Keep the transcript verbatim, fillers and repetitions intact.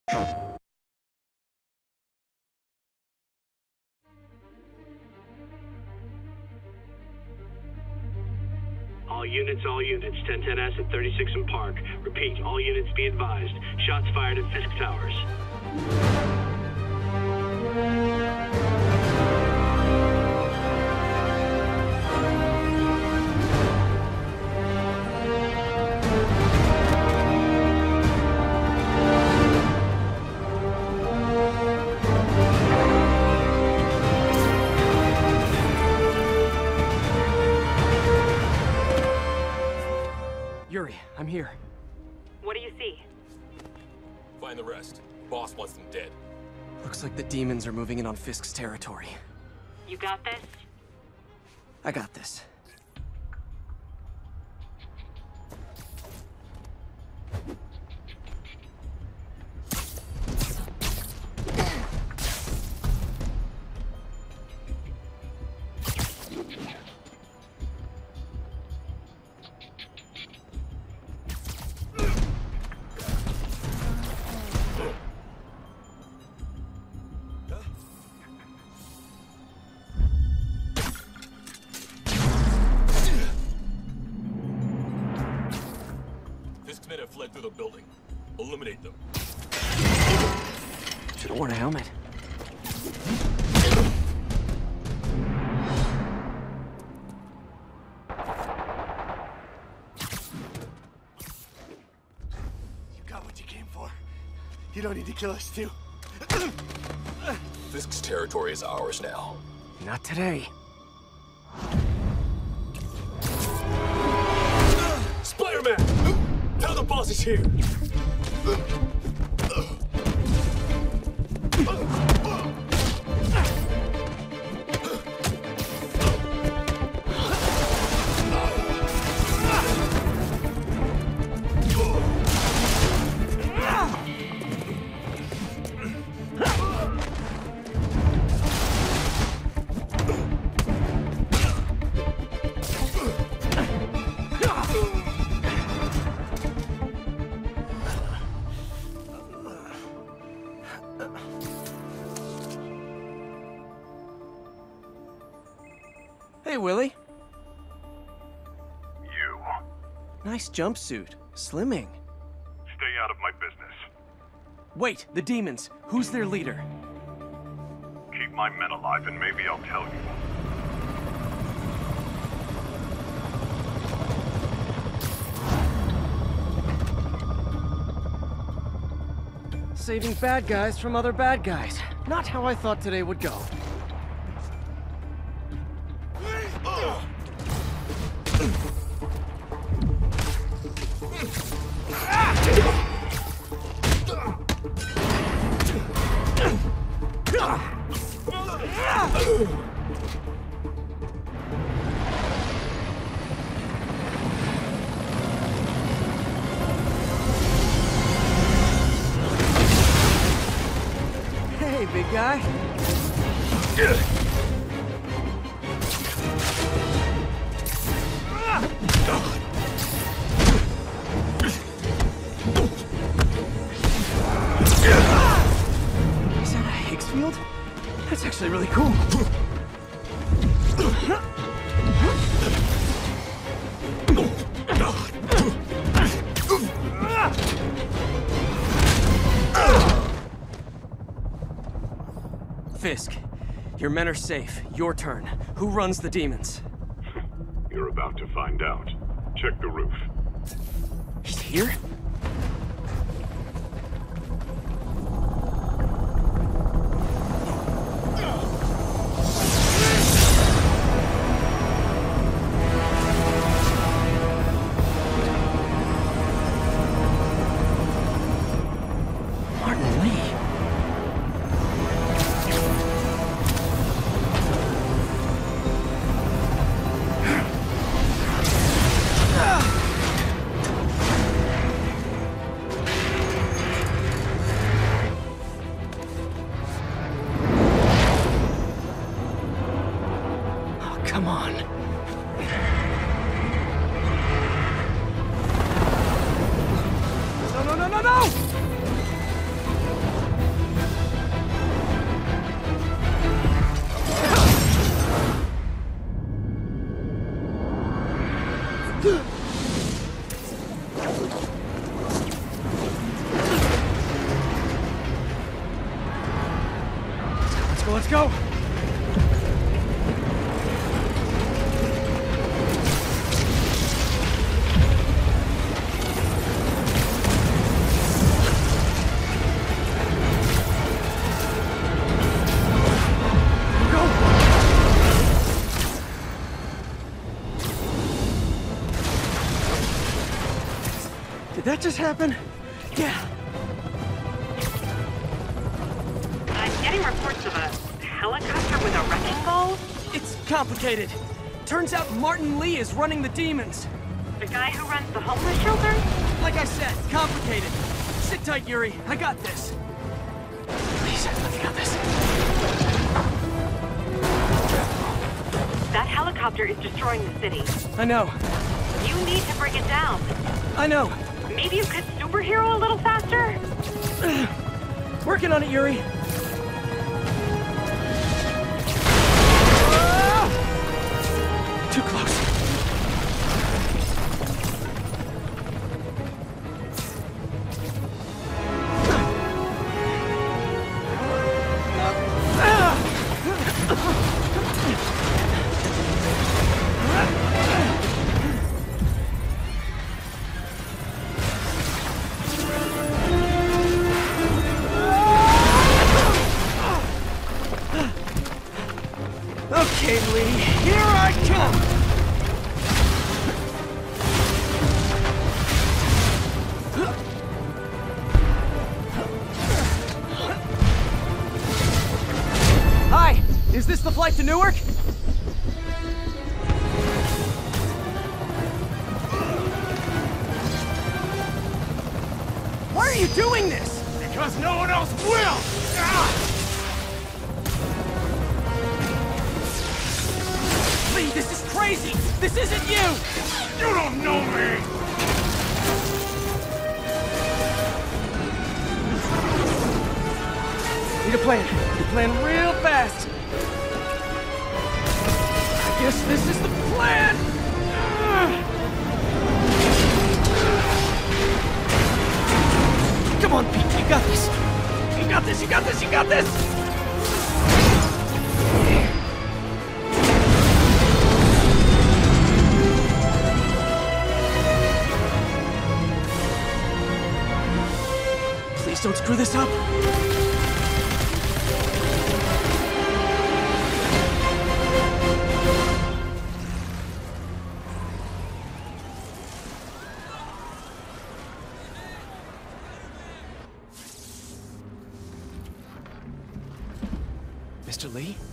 All units, all units. ten ten S at thirty-six and Park. Repeat, all units be advised. Shots fired at Fisk Towers. Yuri, I'm here. What do you see? Find the rest. Boss wants them dead. Looks like the demons are moving in on Fisk's territory. You got this? I got this. Fisk's men have fled through the building. Eliminate them. Should have worn a helmet. You got what you came for. You don't need to kill us, too. Fisk's territory is ours now. Not today. Spider-Man! Tell the boss is here! Hey, Willie. You. Nice jumpsuit. Slimming. Stay out of my business. Wait, the demons. Who's their leader? Keep my men alive and maybe I'll tell you. Saving bad guys from other bad guys. Not how I thought today would go. Hey, big guy. Is that a Higgs field? That's actually really cool. Fisk, your men are safe. Your turn. Who runs the demons? You're about to find out. Check the roof. He's here? Martin Lee. Come on. No, no, no, no, no! Let's go! Did that just happen? Yeah. I'm getting reports of a helicopter with a wrecking ball. It's complicated. Turns out Martin Lee is running the demons. The guy who runs the homeless shelter? Like I said, complicated. Sit tight, Yuri. I got this. Please, I've got this. That helicopter is destroying the city. I know. You need to bring it down. I know. Maybe you could superhero a little faster? Working on it, Yuri. Too close. Okay, Lee, here I come! Hi, is this the flight to Newark? Why are you doing this? Because no one else will! Ah! Lee, this is crazy! This isn't you! You don't know me! Need a plan. Need a plan real fast. I guess this is the plan! Come on, Pete, you got this! You got this, you got this, you got this! Please don't screw this up! Mister Lee?